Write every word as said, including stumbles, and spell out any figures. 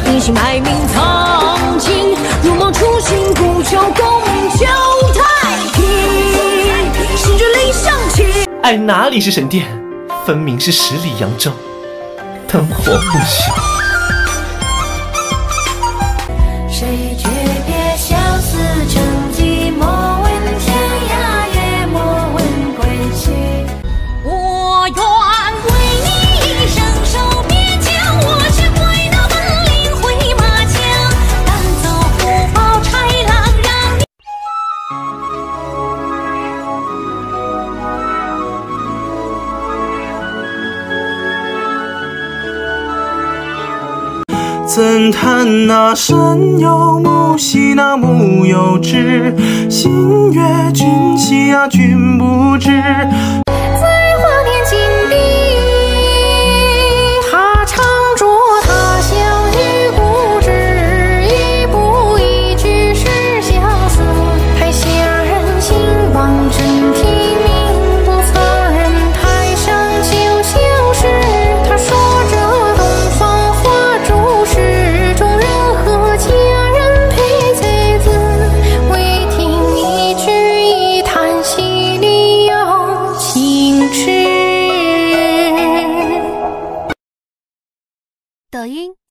隐姓埋名藏进如梦初醒，不求共求太平，心之理想情。 爱哪里是神殿，分明是十里扬州，灯火不休。 谁诀别相思成疾，莫问天涯，也莫问归期。我愿为你一生守边疆，我却会那本领回马枪，赶走虎豹豺狼，让你。 怎叹那山有木，兮那木有枝。心悦君兮啊，君不知。 在华年金碧，他常着他乡遇故知，一步一句是相思。台下人兴望真题名，不测人台上就消失。他说着东方花烛时，众人和家人陪贼子，唯听一句一叹息里有情痴。 抖音。